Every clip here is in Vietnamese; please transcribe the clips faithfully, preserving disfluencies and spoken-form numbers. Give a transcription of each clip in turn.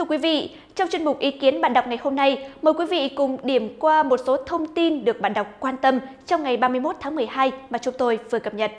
quý vị, trong chuyên mục ý kiến bạn đọc ngày hôm nay, mời quý vị cùng điểm qua một số thông tin được bạn đọc quan tâm trong ngày ba mươi mốt tháng mười hai mà chúng tôi vừa cập nhật.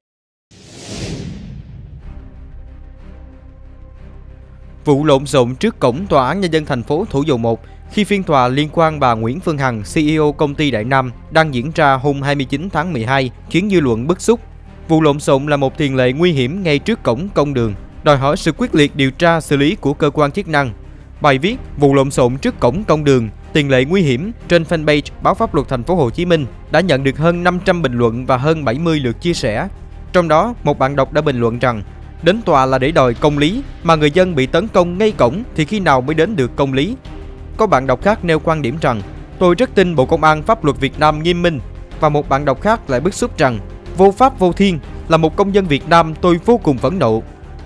Vụ lộn xộn trước cổng Tòa án Nhân dân thành phố Thủ Dầu Một khi phiên tòa liên quan bà Nguyễn Phương Hằng, xê e ô công ty Đại Nam, đang diễn ra hôm hai mươi chín tháng mười hai, khiến dư luận bức xúc. Vụ lộn xộn là một tiền lệ nguy hiểm ngay trước cổng công đường, đòi hỏi sự quyết liệt điều tra xử lý của cơ quan chức năng. Bài viết "Vụ lộn xộn trước cổng công đường, tiền lệ nguy hiểm" trên fanpage Báo Pháp Luật Thành phố Hồ Chí Minh đã nhận được hơn năm trăm bình luận và hơn bảy mươi lượt chia sẻ. Trong đó, một bạn đọc đã bình luận rằng đến tòa là để đòi công lý, mà người dân bị tấn công ngay cổng thì khi nào mới đến được công lý. Có bạn đọc khác nêu quan điểm rằng tôi rất tin Bộ Công an pháp luật Việt Nam nghiêm minh, và một bạn đọc khác lại bức xúc rằng vô pháp vô thiên, là một công dân Việt Nam tôi vô cùng phẫn nộ.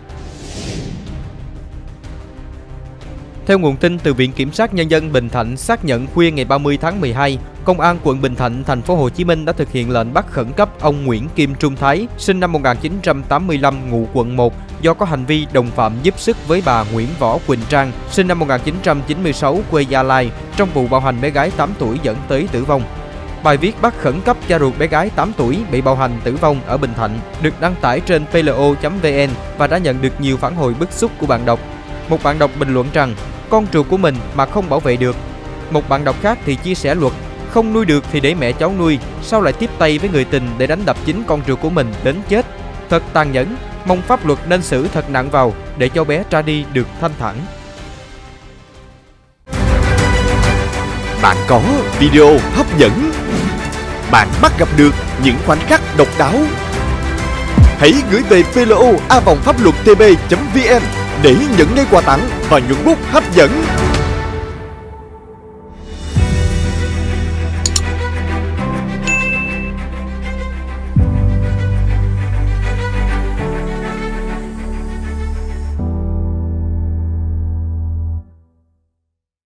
Theo nguồn tin từ Viện Kiểm sát Nhân dân Bình Thạnh xác nhận khuya ngày ba mươi tháng mười hai, Công an quận Bình Thạnh, thành phố Hồ Chí Minh đã thực hiện lệnh bắt khẩn cấp ông Nguyễn Kim Trung Thái, sinh năm một nghìn chín trăm tám mươi lăm, ngụ quận một, do có hành vi đồng phạm giúp sức với bà Nguyễn Võ Quỳnh Trang, sinh năm một nghìn chín trăm chín mươi sáu, quê Gia Lai, trong vụ bạo hành bé gái tám tuổi dẫn tới tử vong. Bài viết bắt khẩn cấp cha ruột bé gái tám tuổi bị bạo hành tử vong ở Bình Thạnh được đăng tải trên P L O chấm V N và đã nhận được nhiều phản hồi bức xúc của bạn đọc. Một bạn đọc bình luận rằng con ruột của mình mà không bảo vệ được. Một bạn đọc khác thì chia sẻ luật không nuôi được thì để mẹ cháu nuôi, sao lại tiếp tay với người tình để đánh đập chính con ruột của mình đến chết. Thật tàn nhẫn, mong pháp luật nên xử thật nặng vào để cho bé ra đi được thanh thản. Bạn có video hấp dẫn, bạn bắt gặp được những khoảnh khắc độc đáo. Hãy gửi về P L O a vòng pháp luật T B chấm V N để nhận ngay quà tặng và nhuận bút hấp dẫn.